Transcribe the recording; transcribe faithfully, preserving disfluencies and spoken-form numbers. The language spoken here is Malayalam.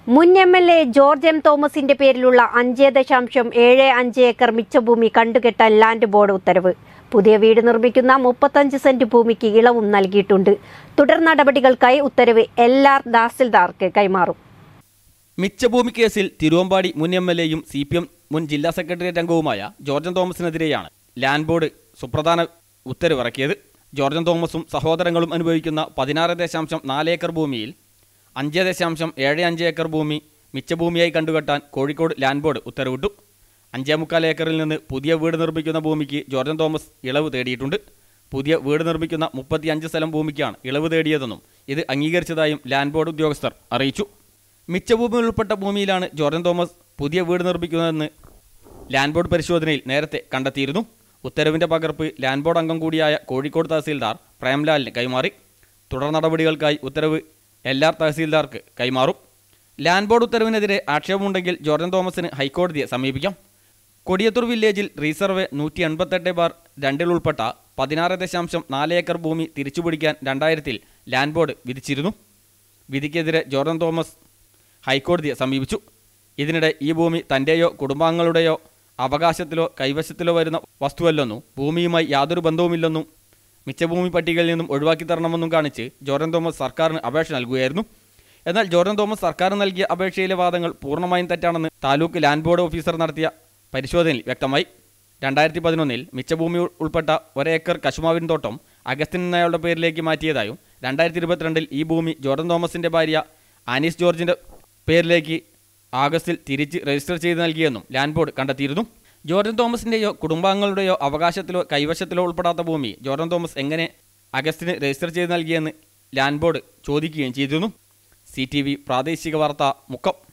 മുൻ M L A George M തോമസിന്റെ പേരിലുള്ള അഞ്ച് ദശാംശം ഏഴ് അഞ്ച് ഏക്കർ മിച്ചഭൂമി കണ്ടുകെട്ടാൻ ലാൻഡ് ബോർഡ് ഉത്തരവ്. പുതിയ വീട് നിർമ്മിക്കുന്ന മുപ്പത്തഞ്ച് സെന്റ് ഭൂമിക്ക് ഇളവും നൽകിയിട്ടുണ്ട്. തുടർ നടപടികൾക്കായി ഉത്തരവ് എല്ലാർ തഹസിൽദാർക്ക് കൈമാറും. മിച്ചഭൂമി കേസിൽ തിരുവമ്പാടി മുൻ എം എൽ എയും സി പി എം മുൻ ജില്ലാ സെക്രട്ടേറിയറ്റ് അംഗവുമായ ജോർജ് തോമസിനെതിരെയാണ് ലാൻഡ് ബോർഡ് സുപ്രധാന ഉത്തരവിറക്കിയത്. ജോർജ് തോമസും സഹോദരങ്ങളും അനുഭവിക്കുന്ന പതിനാറ് ദശാംശം നാല് ഏക്കർ ഭൂമിയിൽ അഞ്ച് ദശാംശം ഏഴ് അഞ്ച് ഏക്കർ ഭൂമി മിച്ചഭൂമിയായി കണ്ടുകെട്ടാൻ കോഴിക്കോട് ലാൻഡ് ബോർഡ് ഉത്തരവിട്ടു. അഞ്ചേ മുക്കാൽ ഏക്കറിൽ നിന്ന് പുതിയ വീട് നിർമ്മിക്കുന്ന ഭൂമിക്ക് ജോർജ് തോമസ് ഇളവ് തേടിയിട്ടുണ്ട്. പുതിയ വീട് നിർമ്മിക്കുന്ന മുപ്പത്തി അഞ്ച് സ്ഥലം ഭൂമിക്കാണ് ഇളവ് തേടിയതെന്നും ഇത് അംഗീകരിച്ചതായും ലാൻഡ് ബോർഡ് ഉദ്യോഗസ്ഥർ അറിയിച്ചു. മിച്ചഭൂമി ഉൾപ്പെട്ട ഭൂമിയിലാണ് ജോർജ് തോമസ് പുതിയ വീട് നിർമ്മിക്കുന്നതെന്ന് ലാൻഡ് ബോർഡ് പരിശോധനയിൽ നേരത്തെ കണ്ടെത്തിയിരുന്നു. ഉത്തരവിൻ്റെ പകർപ്പ് ലാൻഡ് ബോർഡ് അംഗം കൂടിയായ കോഴിക്കോട് തഹസീൽദാർ പ്രേംലാലിന് കൈമാറി. തുടർ നടപടികൾക്കായി ഉത്തരവ് എല്ലാ തഹസീൽദാർക്ക് കൈമാറും. ലാൻഡ് ബോർഡ് ഉത്തരവിനെതിരെ ആക്ഷേപമുണ്ടെങ്കിൽ ജോർജ് തോമസിന് ഹൈക്കോടതിയെ സമീപിക്കാം. കൊടിയത്തൂർ വില്ലേജിൽ റീസർവേ നൂറ്റി എൺപത്തെട്ട് ബാർ രണ്ടിൽ ഉൾപ്പെട്ട പതിനാറ് ദശാംശം നാല് ഏക്കർ ഭൂമി തിരിച്ചുപിടിക്കാൻ രണ്ടായിരത്തിൽ ലാൻഡ് ബോർഡ് വിധിച്ചിരുന്നു. വിധിക്കെതിരെ ജോർജ് തോമസ് ഹൈക്കോടതിയെ സമീപിച്ചു. ഇതിനിടെ ഈ ഭൂമി തൻ്റെയോ കുടുംബാംഗങ്ങളുടെയോ അവകാശത്തിലോ കൈവശത്തിലോ വരുന്ന വസ്തുവല്ലെന്നും ഭൂമിയുമായി യാതൊരു ബന്ധവുമില്ലെന്നും മിച്ചഭൂമി പട്ടികയിൽ നിന്നും ഒഴിവാക്കി തരണമെന്നും കാണിച്ച് ജോർജ് തോമസ് സർക്കാരിന് അപേക്ഷ നൽകുകയായിരുന്നു. എന്നാൽ ജോർജ് തോമസ് സർക്കാർ നൽകിയ അപേക്ഷയിലെ വാദങ്ങൾ പൂർണ്ണമായും തെറ്റാണെന്ന് താലൂക്ക് ലാൻഡ് ബോർഡ് ഓഫീസർ നടത്തിയ പരിശോധനയിൽ വ്യക്തമായി. രണ്ടായിരത്തി പതിനൊന്നിൽ മിച്ചഭൂമി ഉൾപ്പെട്ട ഒരേക്കർ കശുമാവിൻ തോട്ടം അഗസ്റ്റിൻ എന്നയാളുടെ പേരിലേക്ക് മാറ്റിയതായും രണ്ടായിരത്തി ഇരുപത്തിരണ്ടിൽ ഈ ഭൂമി ജോർജ് തോമസിൻ്റെ ഭാര്യ ആനീസ് ജോർജിൻ്റെ പേരിലേക്ക് ആഗസ്റ്റിൽ തിരിച്ച് രജിസ്റ്റർ ചെയ്ത് നൽകിയെന്നും ലാൻഡ് ബോർഡ് കണ്ടെത്തിയിരുന്നു. ജോർജ് തോമസിൻ്റെയോ കുടുംബാംഗങ്ങളുടെയോ അവകാശത്തിലോ കൈവശത്തിലോ ഉൾപ്പെടാത്ത ഭൂമി ജോർജ് തോമസ് എങ്ങനെ അഗസ്റ്റിന് രജിസ്റ്റർ ചെയ്ത് നൽകിയെന്ന് ലാൻഡ് ബോർഡ് ചോദിക്കുകയും ചെയ്തിരുന്നു. സി ടി വി പ്രാദേശിക വാർത്ത മുക്കം.